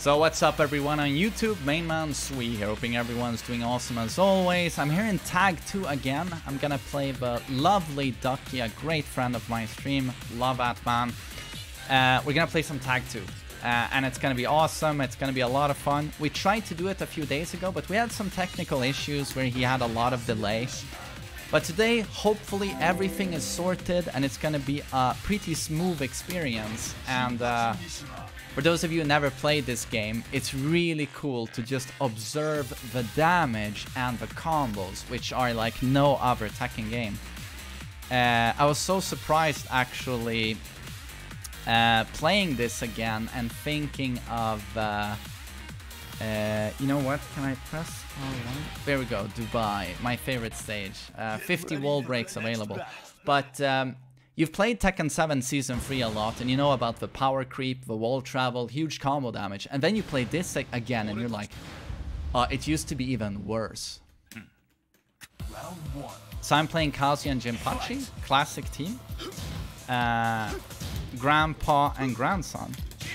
So what's up everyone on YouTube, Mainman Sui here, hoping everyone's doing awesome as always. I'm here in Tag 2 again. I'm gonna play the lovely Ducky, a great friend of my stream, love that man. We're gonna play some Tag 2. And it's gonna be awesome, it's gonna be a lot of fun. We tried to do it a few days ago, but we had some technical issues where he had a lot of delay. But today, hopefully everything is sorted and it's gonna be a pretty smooth experience. And for those of you who never played this game, it's really cool to just observe the damage and the combos, which are like no other Tekken game. I was so surprised actually playing this again and thinking of, you know what, can I press R1? There we go, Dubai, my favorite stage. 50 wall breaks available. But you've played Tekken 7 Season 3 a lot and you know about the power creep, the wall travel, huge combo damage. And then you play this again and you're like, it used to be even worse. So I'm playing Kazuya and Jinpachi, classic team. Grandpa and grandson.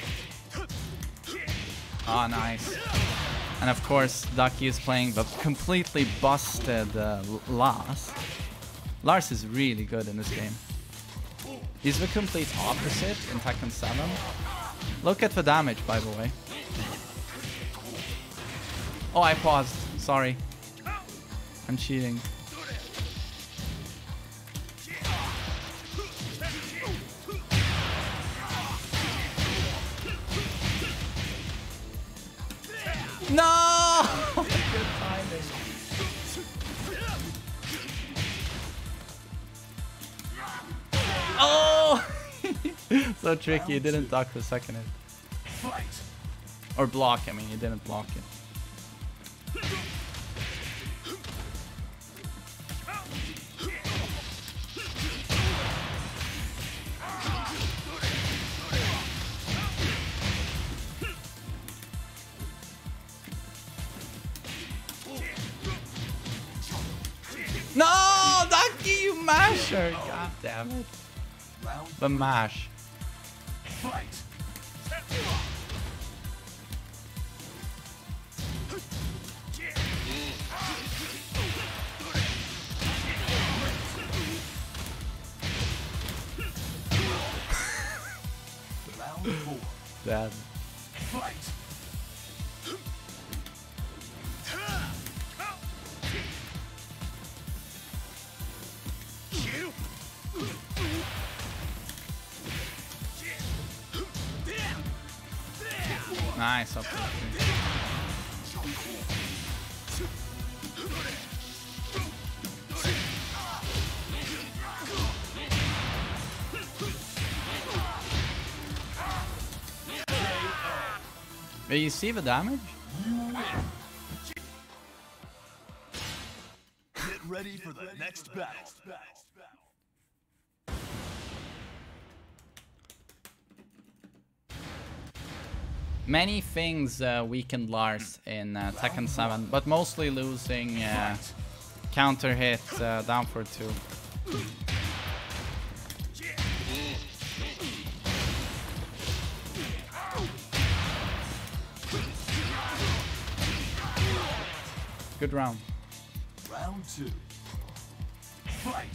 Oh, nice. And of course, Ducky is playing the completely busted Lars. Lars is really good in this game. He's the complete opposite in Tekken 7. Look at the damage, by the way. Oh, I paused. Sorry. I'm cheating. No! Good timing. Oh! So tricky, you didn't duck the second hit. Or block, I mean, you didn't block it. No, Ducky, you masher! God damn it. The mash. Dad. Nice up there. But you see the damage? Get ready for the next battle. Many things weakened Lars in Tekken 7, but mostly losing counter hit down for 2. Good round. Round 2. Fight.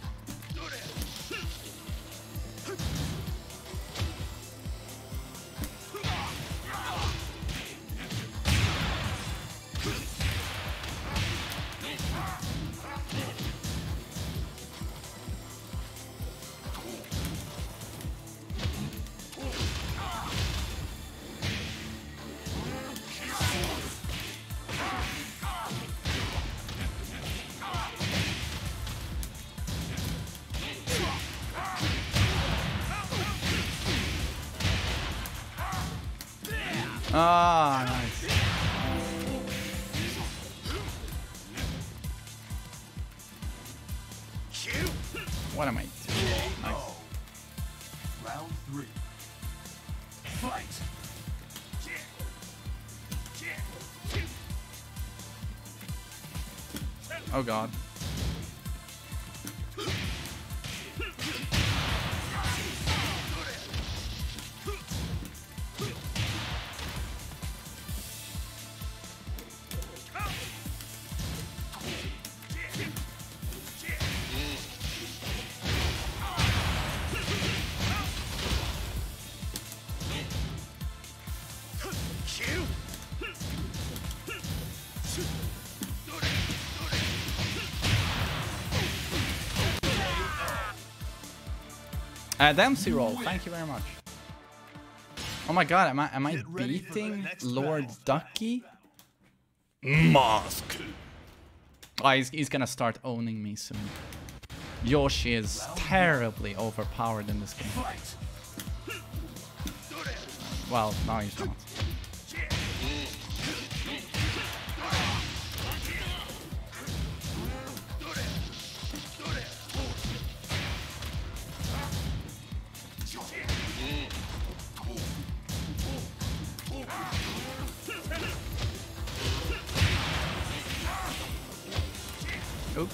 Ah, nice. What am I doing? Nice. Round 3. Fight. Oh god. Dempsey roll, thank you very much. Oh my god, am I beating Lord Ducky? Mask. Oh, he's gonna start owning me soon. Yoshi is terribly overpowered in this game. Well, no, he's not. Oops.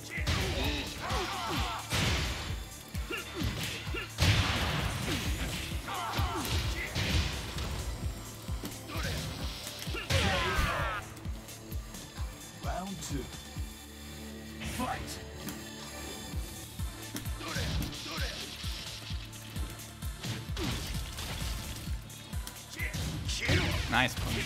Round 2. Fight. Nice punch.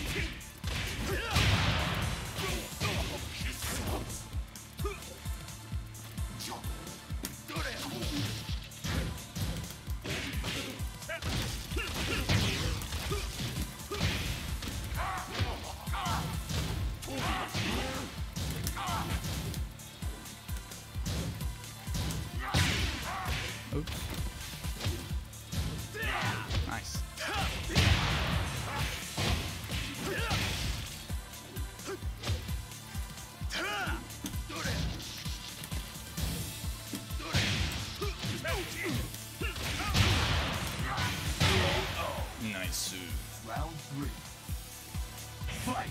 Oops. Nice. Nice. Round 3. Fight.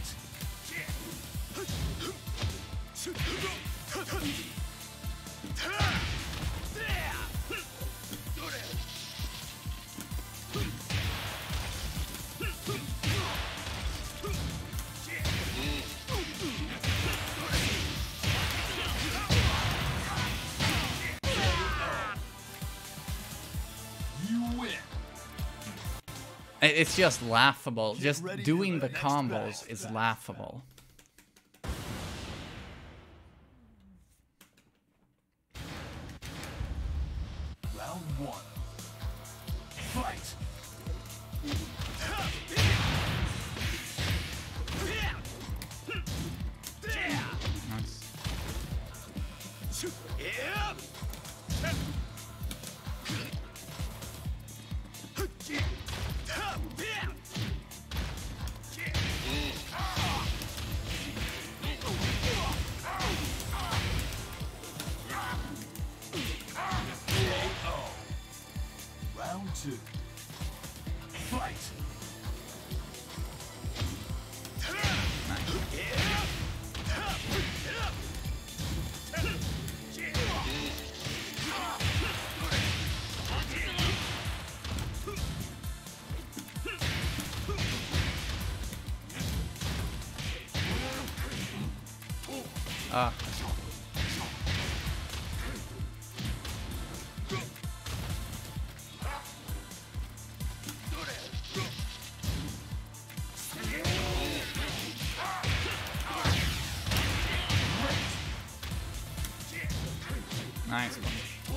You win. It's just laughable. Just doing the combos is laughable. Round 1. Fight. Nice. Round 2. Fight. Ah. Nice one.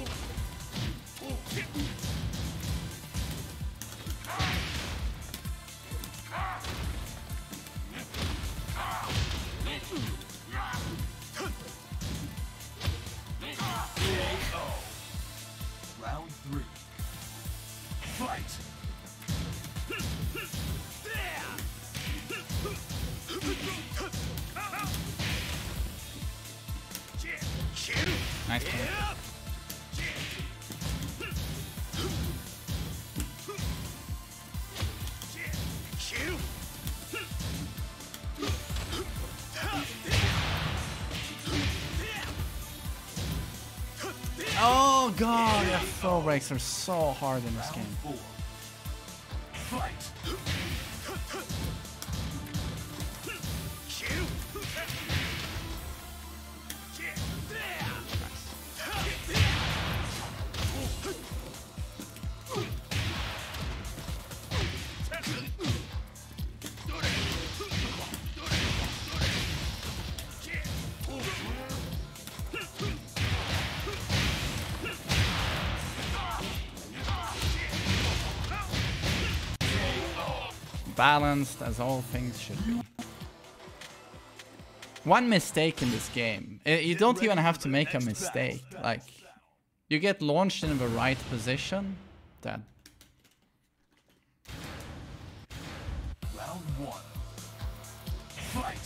Round 3. Fight. Nice one. Oh god, the throw breaks are so hard in this game. Round 4. Fight. balanced as all things should be. One mistake in this game. You don't even have to make a mistake. Like, you get launched in the right position, dead. Round 1. Fight.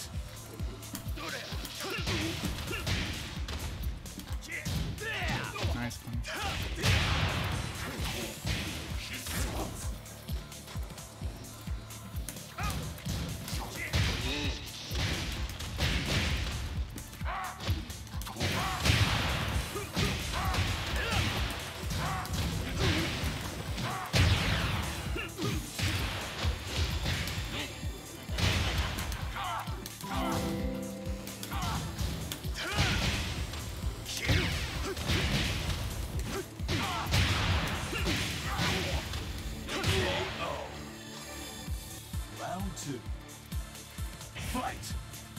Nice one. Round 2. Fight.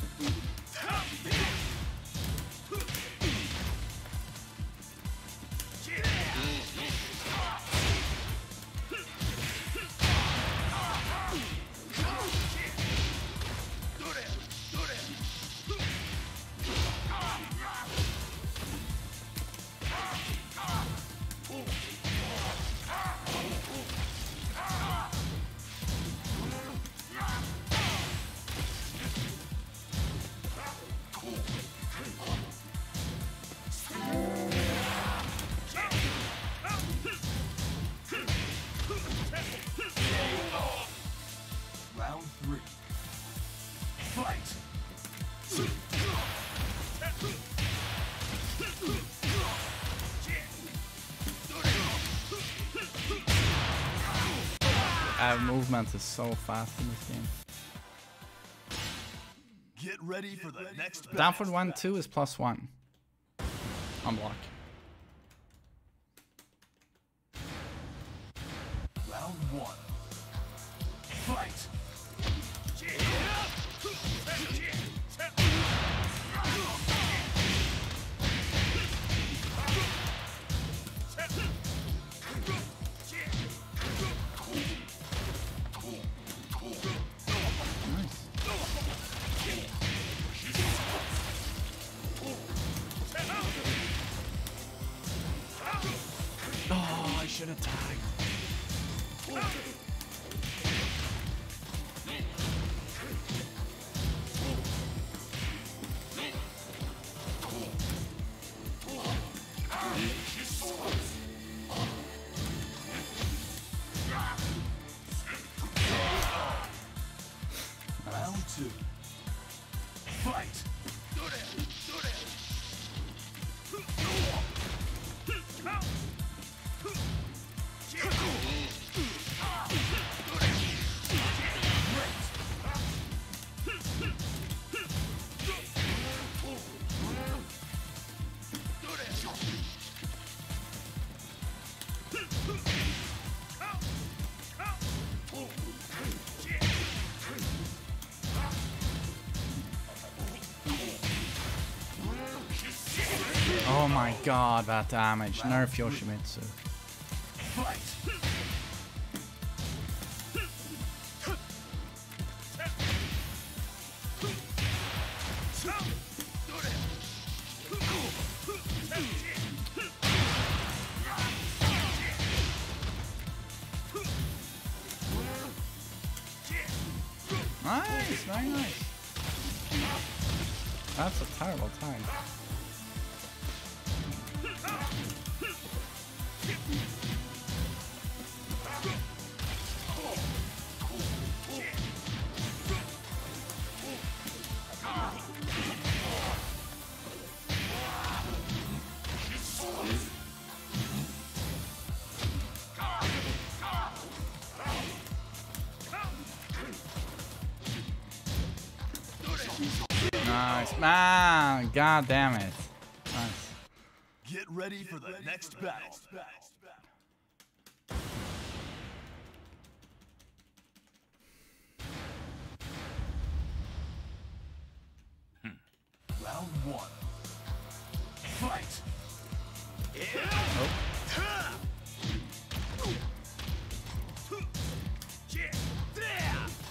Round 3. Fight. Movement is so fast in this game. Get ready for the next battle. Down for 1-2 is +1. On block. Round 1. Fight. Oh, I should have tagged. Round 2. Fight. Oh my god, that damage. Nerf Yoshimitsu. Fight. Nice, very nice. That's a terrible time. Nice. Ah, god damn it. Nice. Get ready for the next battle. Round 1. Fight. Oh.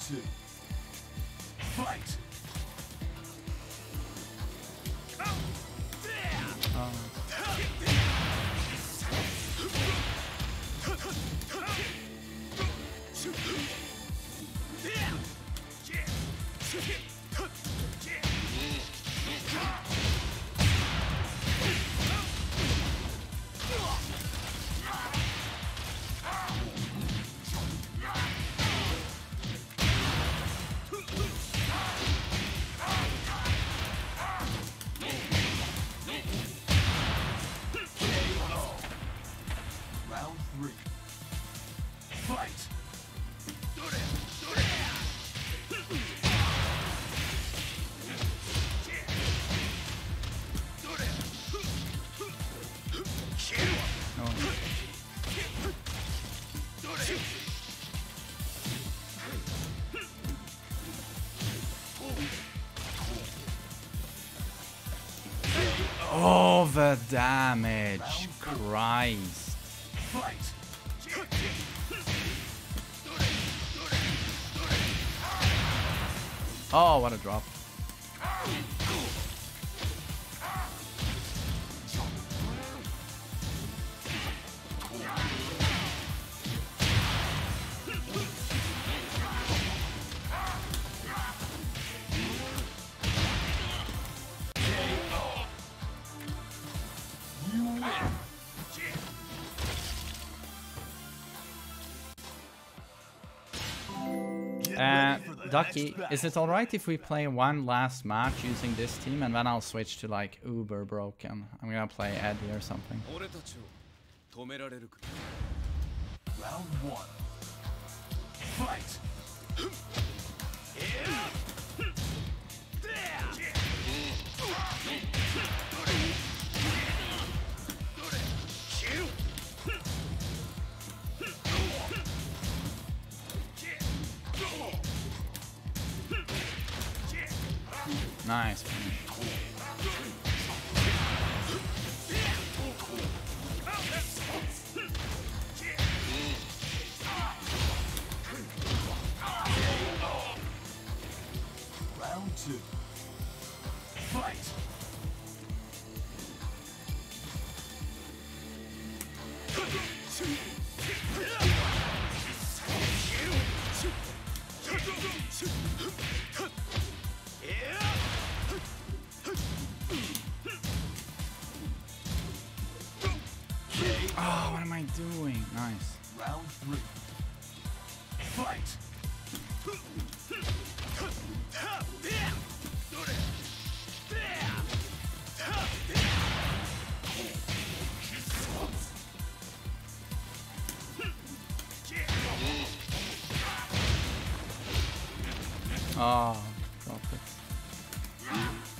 two. Fight. Round three. Fight. Oh, the damage. Christ. Fight. Oh, what a drop. You win. Get ready for the Ducky, next battle. is it alright if we play one last match using this team and then I'll switch to like uber broken? I'm gonna play Eddie or something. 俺たちを止められるか Round one. Fight. Nice finish. Round two. Fight. Oh, what am I doing? Nice. Round three. Fight. Oh, drop it.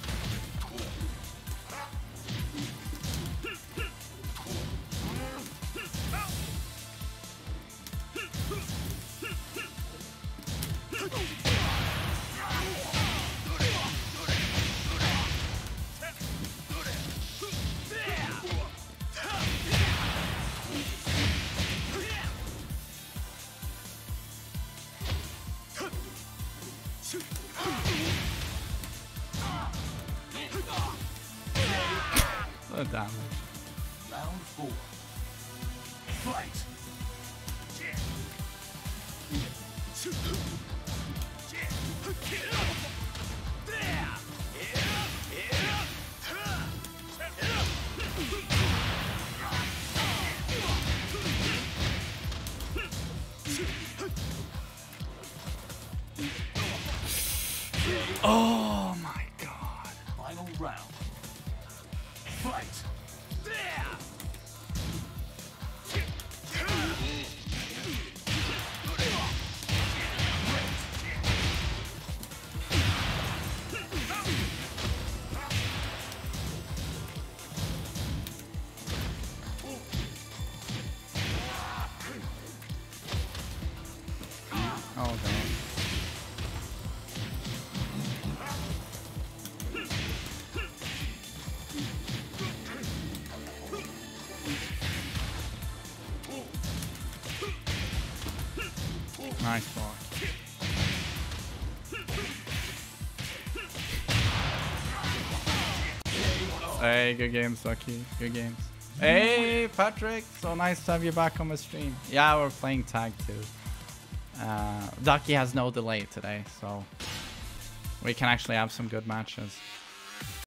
The damage. Round four. Fight. Oh my god. Final round. Fight. Oh god. Nice block. Hey, good games, Ducky. Good games. Hey, Patrick. So nice to have you back on the stream. Yeah, we're playing tag too. Ducky has no delay today, so we can actually have some good matches.